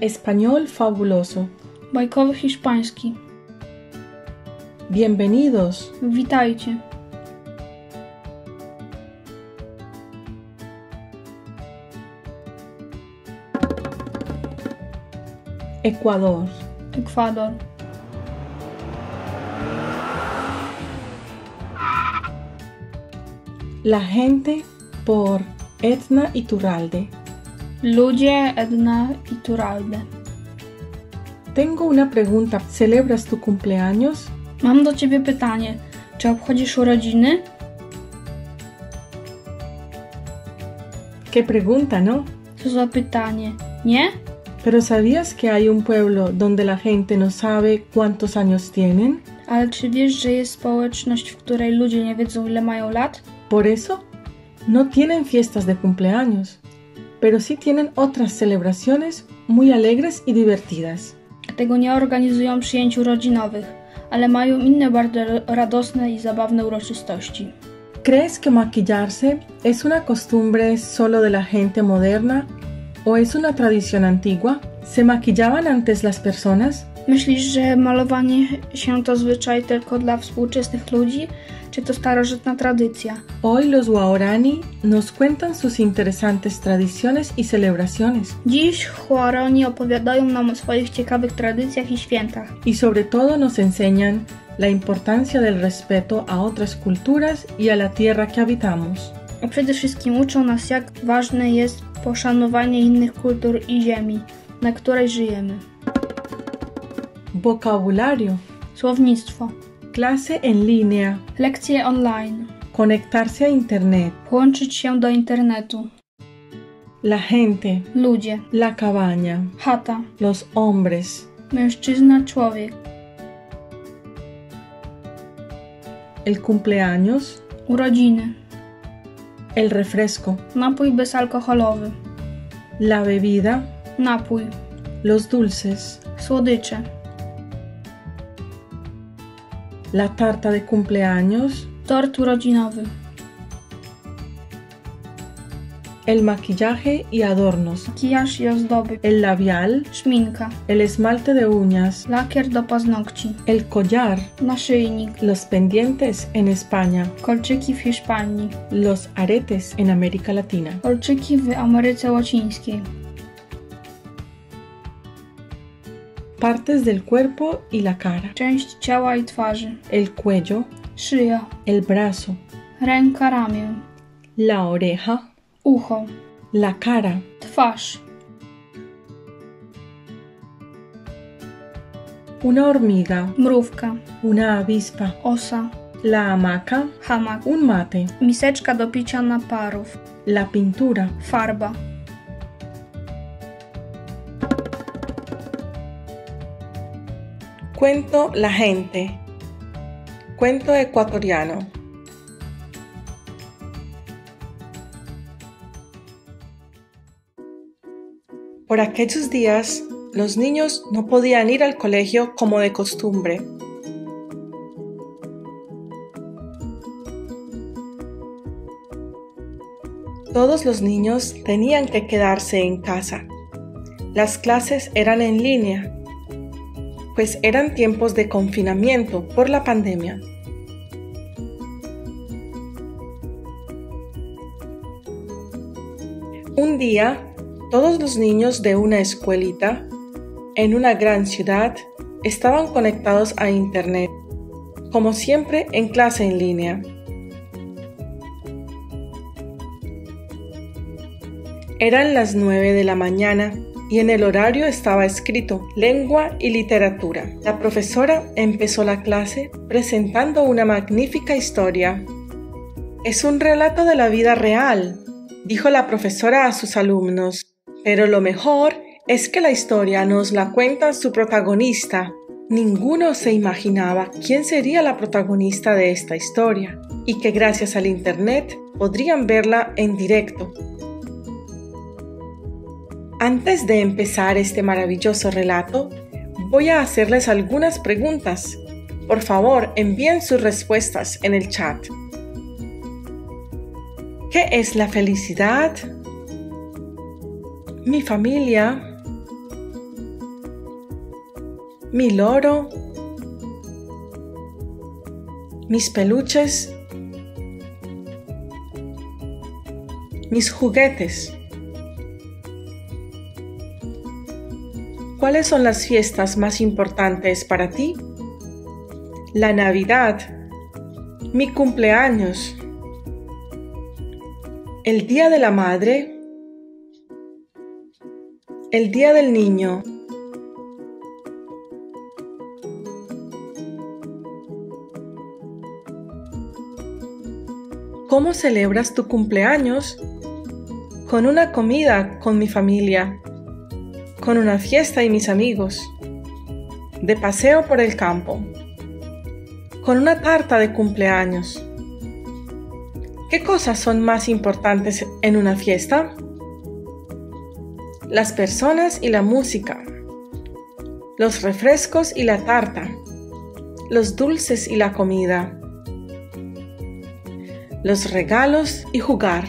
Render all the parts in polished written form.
Español fabuloso. Bajkowy hiszpański. Bienvenidos. Witajcie. Ecuador. Ekwador. La gente por Edna Iturralde. Ludzie Edna Iturralde. Tengo una pregunta. ¿Celebras tu cumpleaños? Mam do ciebie pytanie. Czy obchodzisz urodziny? ¿Qué pregunta, no? Co za pytanie. Nie? Pero ¿sabías que hay un pueblo donde la gente no sabe cuántos años tienen? Ale czy wiesz, że jest społeczność, w której ludzie nie wiedzą, ile mają lat? Por eso, no tienen fiestas de cumpleaños, pero sí tienen otras celebraciones muy alegres y divertidas. Dlatego nie organizują przyjęć urodzinowych, ale mają inne bardzo radosne i zabawne uroczystości. ¿Crees que maquillarse es una costumbre solo de la gente moderna o es una tradición antigua? ¿Se maquillaban antes las personas? Myślisz, że malowanie się to zwyczaj tylko dla współczesnych ludzi, czy to starożytna tradycja? Hoy los Huaorani nos cuentan sus interesantes tradiciones y celebraciones. Dziś Huaroni opowiadają nam o swoich ciekawych tradycjach i świętach. Y sobre todo nos enseñan la importancia del respeto a otras culturas y a la tierra que habitamos. A przede wszystkim uczą nas, jak ważne jest poszanowanie innych kultur i ziemi, na której żyjemy. Vocabulario. Słownictwo. Clase en línea. Lekcje online. Conectarse a internet. Połączyć się do internetu. La gente. Ludzie. La cabaña. Chata. Los hombres. Mężczyzna, człowiek. El cumpleaños. Urodziny. El refresco. Napój bezalkoholowy. La bebida. Napój. Los dulces. Słodycze. La tarta de cumpleaños. Tort urodzinowy. El maquillaje y adornos. Makijaż i ozdoby. El labial. Szminka. El esmalte de uñas. Lakier do paznokci. El collar. Naszyjnik. Los pendientes en España. Kolczyki w Hiszpanii. Los aretes en América Latina. Kolczyki w Ameryce Łacińskiej. Partes del cuerpo y la cara. Część ciała i twarzy. El cuello. Szyja. El brazo. Ręka, ramię. La oreja. Ucho. La cara. Twarz. Una hormiga. Mrówka. Una avispa. Osa. La hamaca. Hamak. Un mate. Miseczka do picia naparów. La pintura. Farba. Cuento la gente. Cuento ecuatoriano. Por aquellos días, los niños no podían ir al colegio como de costumbre. Todos los niños tenían que quedarse en casa. Las clases eran en línea, pues eran tiempos de confinamiento por la pandemia. Un día, todos los niños de una escuelita en una gran ciudad estaban conectados a internet, como siempre en clase en línea. Eran las 9 de la mañana y en el horario estaba escrito Lengua y Literatura. La profesora empezó la clase presentando una magnífica historia. Es un relato de la vida real, dijo la profesora a sus alumnos, pero lo mejor es que la historia nos la cuenta su protagonista. Ninguno se imaginaba quién sería la protagonista de esta historia y que gracias al internet podrían verla en directo. Antes de empezar este maravilloso relato, voy a hacerles algunas preguntas. Por favor, envíen sus respuestas en el chat. ¿Qué es la felicidad? Mi familia. mi loro, mis peluches, mis juguetes. ¿Cuáles son las fiestas más importantes para ti? La Navidad, mi cumpleaños, el Día de la Madre, el Día del Niño. ¿Cómo celebras tu cumpleaños? Con una comida con mi familia, con una fiesta y mis amigos, de paseo por el campo, con una tarta de cumpleaños. ¿Qué cosas son más importantes en una fiesta? Las personas y la música, los refrescos y la tarta, los dulces y la comida, los regalos y jugar.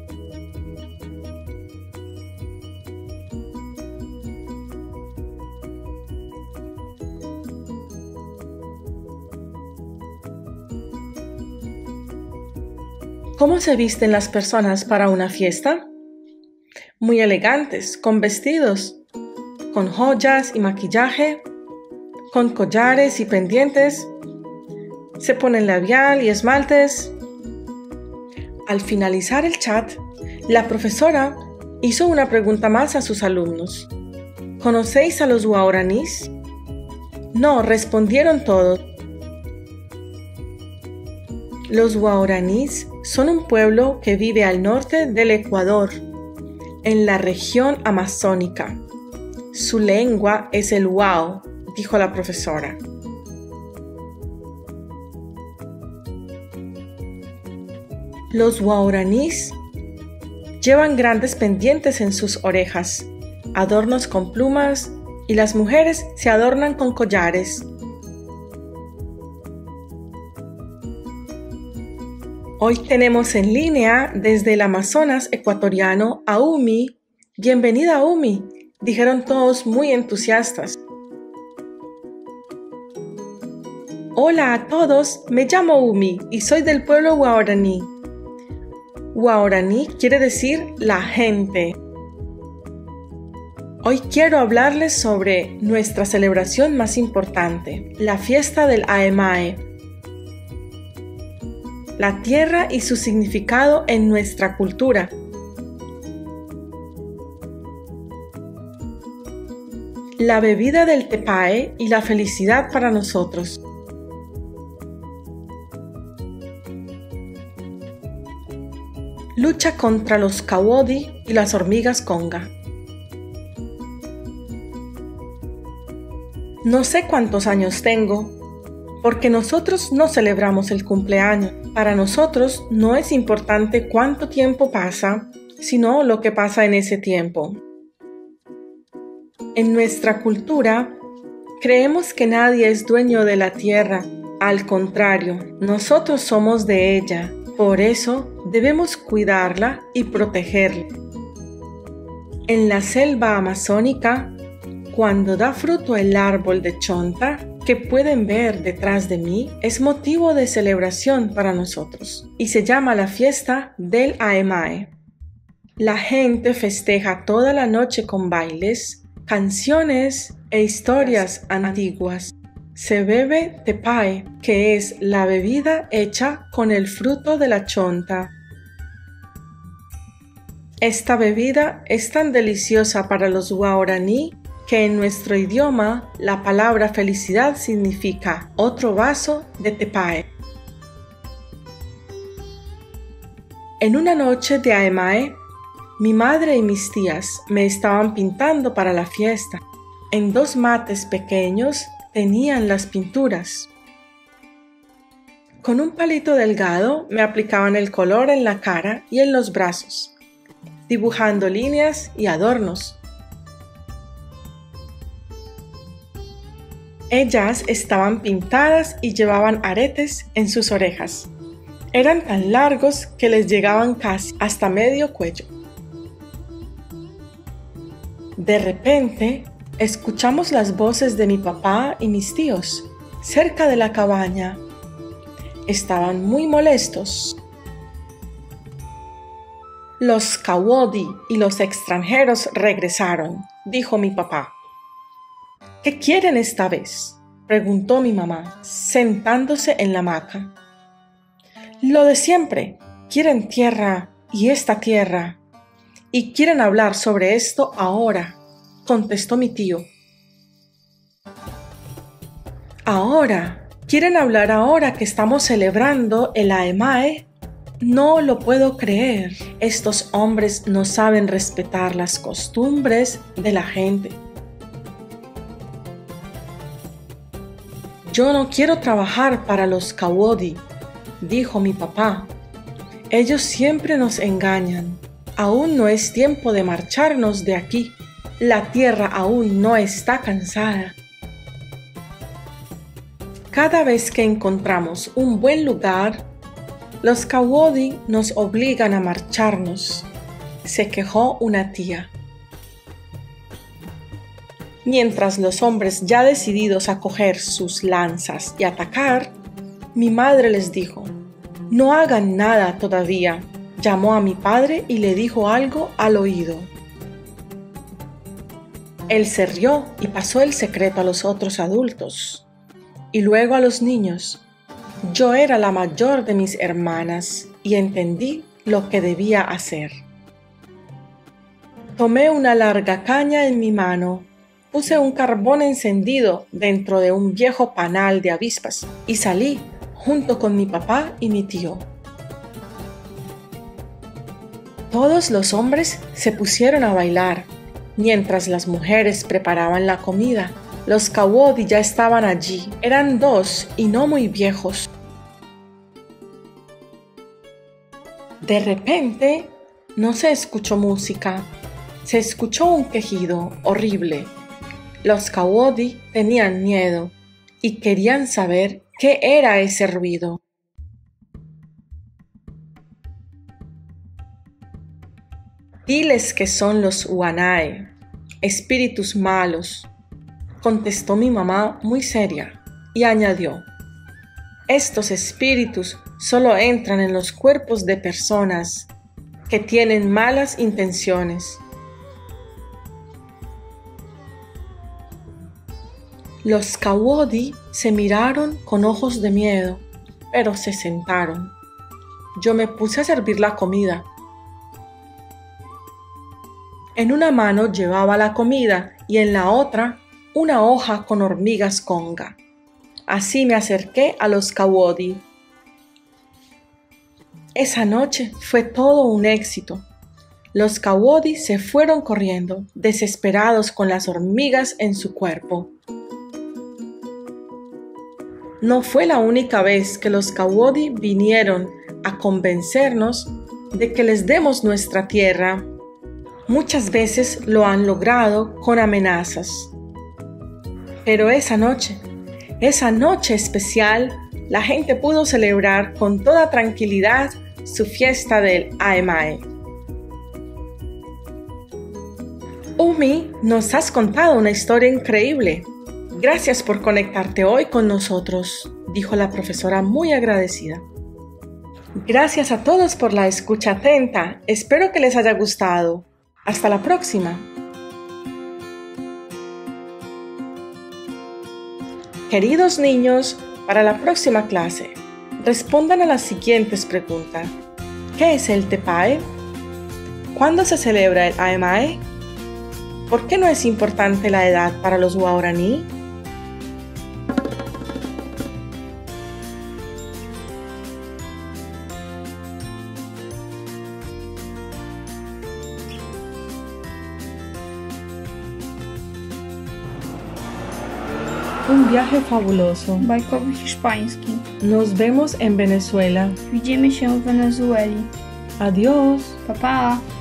¿Cómo se visten las personas para una fiesta? Muy elegantes, con vestidos, con joyas y maquillaje, con collares y pendientes. Se ponen labial y esmaltes. Al finalizar el chat, la profesora hizo una pregunta más a sus alumnos. ¿Conocéis a los guaraníes? No, respondieron todos. Los guaraníes son un pueblo que vive al norte del Ecuador, en la región amazónica. Su lengua es el wao, dijo la profesora. Los guaraníes llevan grandes pendientes en sus orejas, adornos con plumas, y las mujeres se adornan con collares. Hoy tenemos en línea desde el Amazonas ecuatoriano a Umi. Bienvenida, Umi, dijeron todos muy entusiastas. Hola a todos, me llamo Umi y soy del pueblo guaraní. Guaraní quiere decir la gente. Hoy quiero hablarles sobre nuestra celebración más importante, la fiesta del Aemae. La tierra y su significado en nuestra cultura. La bebida del tepae y la felicidad para nosotros. Lucha contra los kawodi y las hormigas conga. No sé cuántos años tengo, porque nosotros no celebramos el cumpleaños. Para nosotros no es importante cuánto tiempo pasa, sino lo que pasa en ese tiempo. En nuestra cultura, creemos que nadie es dueño de la tierra. Al contrario, nosotros somos de ella. Por eso, debemos cuidarla y protegerla. En la selva amazónica, cuando da fruto el árbol de chonta, que pueden ver detrás de mí, es motivo de celebración para nosotros y se llama la fiesta del Aemae. La gente festeja toda la noche con bailes, canciones e historias antiguas. Se bebe tepae, que es la bebida hecha con el fruto de la chonta. Esta bebida es tan deliciosa para los guaraní que en nuestro idioma la palabra felicidad significa otro vaso de tepae. En una noche de Aemae, mi madre y mis tías me estaban pintando para la fiesta. En 2 mates pequeños tenían las pinturas. Con un palito delgado me aplicaban el color en la cara y en los brazos, dibujando líneas y adornos. Ellas estaban pintadas y llevaban aretes en sus orejas. Eran tan largos que les llegaban casi hasta medio cuello. De repente, Escuchamos las voces de mi papá y mis tíos cerca de la cabaña. Estaban muy molestos. Los Kawodi y los extranjeros regresaron, dijo mi papá. ¿Qué quieren esta vez?, preguntó mi mamá, sentándose en la hamaca. Lo de siempre, quieren tierra y esta tierra. Y quieren hablar sobre esto ahora, contestó mi tío. ¿Ahora? ¿Quieren hablar ahora que estamos celebrando el Aemae? No lo puedo creer. Estos hombres no saben respetar las costumbres de la gente. Yo no quiero trabajar para los Kawodi, dijo mi papá. Ellos siempre nos engañan. Aún no es tiempo de marcharnos de aquí. La tierra aún no está cansada. Cada vez que encontramos un buen lugar, los Kawodi nos obligan a marcharnos, se quejó una tía. Mientras los hombres ya decididos a coger sus lanzas y atacar, mi madre les dijo: «No hagan nada todavía». Llamó a mi padre y le dijo algo al oído. Él se rió y pasó el secreto a los otros adultos y luego a los niños. Yo era la mayor de mis hermanas y entendí lo que debía hacer. Tomé una larga caña en mi mano, puse un carbón encendido dentro de un viejo panal de avispas y salí junto con mi papá y mi tío. Todos los hombres se pusieron a bailar, mientras las mujeres preparaban la comida. Los Kawodi ya estaban allí, eran 2 y no muy viejos. De repente, no se escuchó música, se escuchó un quejido horrible. Los Kawodi tenían miedo y querían saber qué era ese ruido. Diles que son los Wanae, espíritus malos, contestó mi mamá muy seria y añadió: estos espíritus solo entran en los cuerpos de personas que tienen malas intenciones. Los Kawodi se miraron con ojos de miedo, pero se sentaron. Yo me puse a servir la comida. En una mano llevaba la comida y en la otra una hoja con hormigas conga. Así me acerqué a los Kawodi. Esa noche fue todo un éxito. Los Kawodi se fueron corriendo, desesperados con las hormigas en su cuerpo. No fue la única vez que los Kawodi vinieron a convencernos de que les demos nuestra tierra. Muchas veces lo han logrado con amenazas. Pero esa noche especial, la gente pudo celebrar con toda tranquilidad su fiesta del Aemae. Umi, nos has contado una historia increíble. Gracias por conectarte hoy con nosotros, dijo la profesora muy agradecida. Gracias a todos por la escucha atenta. Espero que les haya gustado. Hasta la próxima. Queridos niños, para la próxima clase, respondan a las siguientes preguntas. ¿Qué es el Tepae? ¿Cuándo se celebra el Aemae? ¿Por qué no es importante la edad para los guaraní? Un viaje fabuloso. Bajkowy hiszpański. Nos vemos en Venezuela. Widzimy się w Wenezueli. Adiós. Pa, pa!